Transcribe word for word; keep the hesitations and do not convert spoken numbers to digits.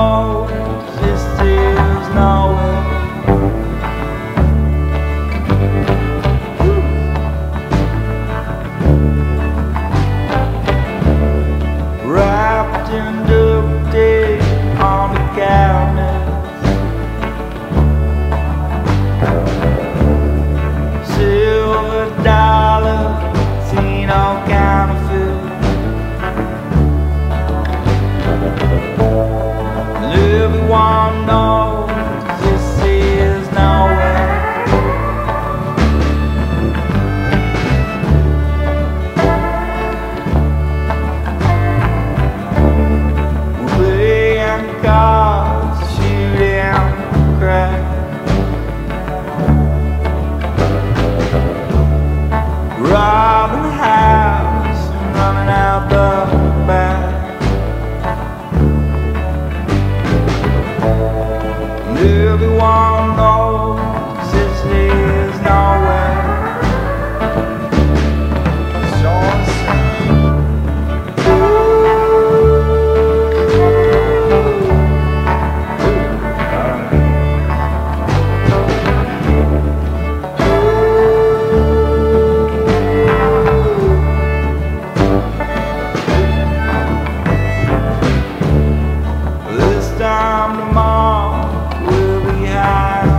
knows this is nowhere. Wrapped in duct tape on the cabinet, silver dollar, seen all counterfeit. And everyone knows this is nowhere. Playing cards, shooting crap, robbing the house and running out the back. And everyone knows this is nowhere. So this time tomorrow we'll be high.